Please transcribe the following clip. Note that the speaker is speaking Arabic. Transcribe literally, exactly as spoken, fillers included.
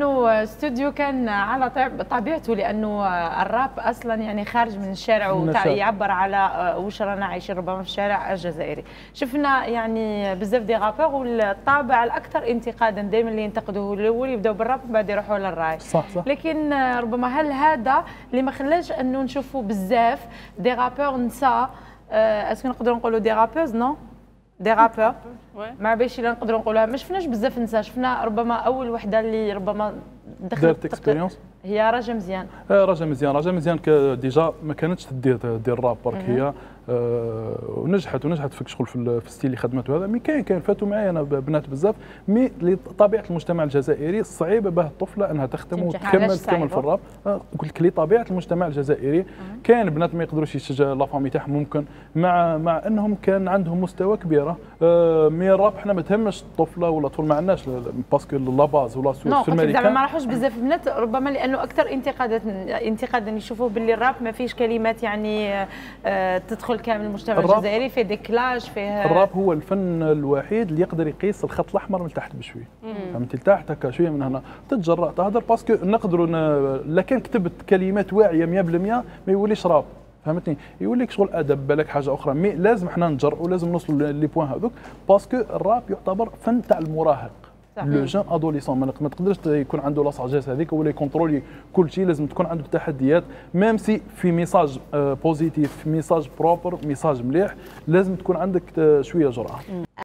انه استوديو كان على طبيعته، لانه الراب اصلا يعني خارج من الشارع ويعبر على وش رانا عايشين ربما في الشارع الجزائري. شفنا يعني بزاف دي غابور، والطابع الاكثر انتقادا دائما اللي ينتقدوه الاول يبداو بالراب بعد يروحوا للراي. صح صح. لكن ربما هل هذا اللي ما خلاش انه نشوفوا بزاف دي غابور نساء؟ اسكو نقدروا نقولوا دي رابوز؟ نو دي رابور ما باش الا نقدروا نقولوها. ما شفناش بزاف نساء، شفنا ربما اول وحده اللي ربما دارت اكسبيريونس هي رجا مزيان. رجا مزيان رجا مزيان ديجا ما كانتش تدير دير الراب برك هي أه ونجحت ونجحت في شغل في الستيل اللي خدمته هذا. مي كاين كاين فاتوا معايا انا بنات بزاف، مي لطبيعه المجتمع الجزائري صعيبه باه الطفله انها تخدم وتكمل تكمل في الراب. أه قلت لك لطبيعه المجتمع الجزائري كاين بنات ما يقدروش يشجعوا لا فامي تاعهم، ممكن مع مع انهم كان عندهم مستوى كبيره. أه مي الراب حنا ما تهمش الطفله ولا الطفل ما عندناش باسكو لا باز ولا سورس في الماريكان. زعما ما راحوش بزاف بنات ربما لانه اكثر انتقادات انتقادا يشوفوه باللي الراب ما فيش كلمات يعني أه تدخل كامل المجتمع الجزائري، فيه ديكلاج فيه. الراب هو الفن الوحيد اللي يقدر يقيس الخط الاحمر من تحت بشويه، فهمتي؟ لتحت هكا شويه من هنا تتجرأ تهضر باسكو نقدروا لا كان كتبت كلمات واعيه مية بالمية ما يوليش راب، فهمتني؟ يولي لك شغل ادب بالك حاجه اخرى. مي لازم حنا نجرؤوا ولازم نوصلوا لي بوان هذوك باسكو الراب يعتبر فن تاع المراهق. لو جون ادوليسون ما تقدرش يكون عنده لا ساجيس هذيك ولا يكونترولي كل شيء، لازم تكون عنده تحديات ميم سي في ميساج بوزيتيف، ميساج بروبر، ميساج مليح، لازم تكون عندك شويه جرأه.